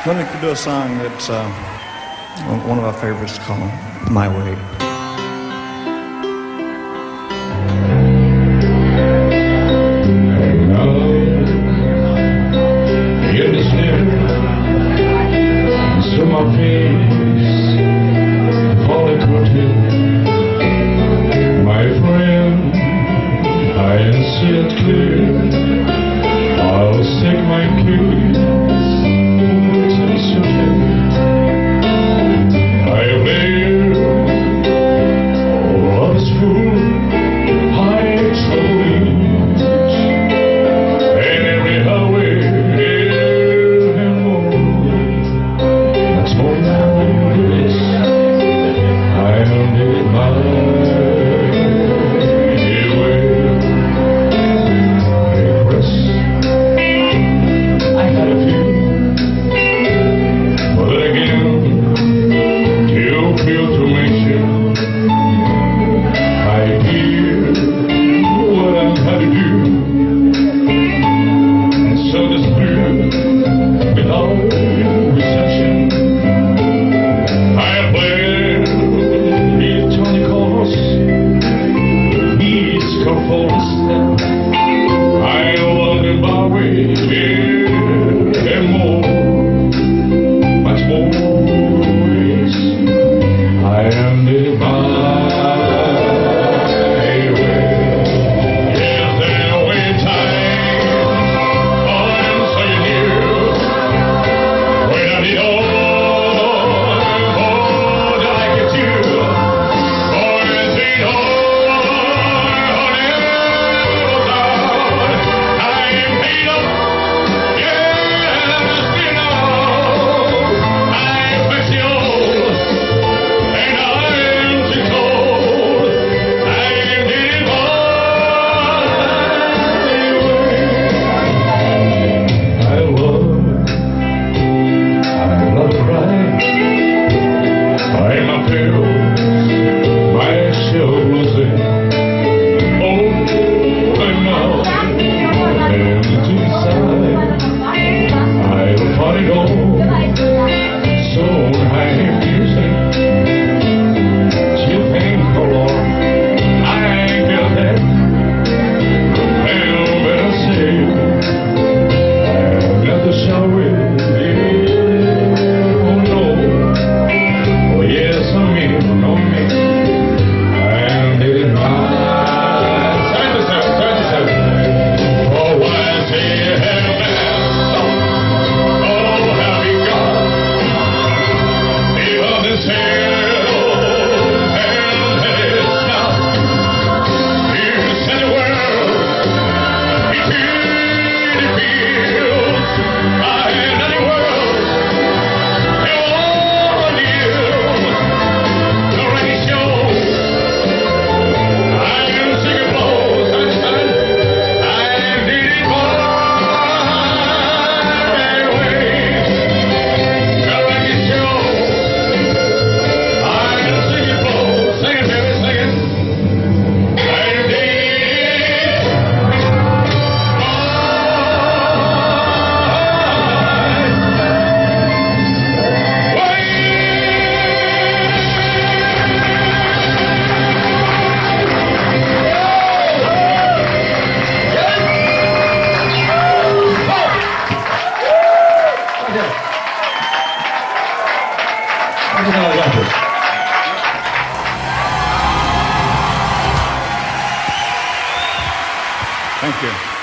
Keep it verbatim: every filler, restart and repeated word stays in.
Let me do a song that's uh, one of our favorites called My Way. My face, all I could do, my friend, I can see it clear. I'll take my case to be certain. I bear all of this fool, I trouble and every highway. Thank you.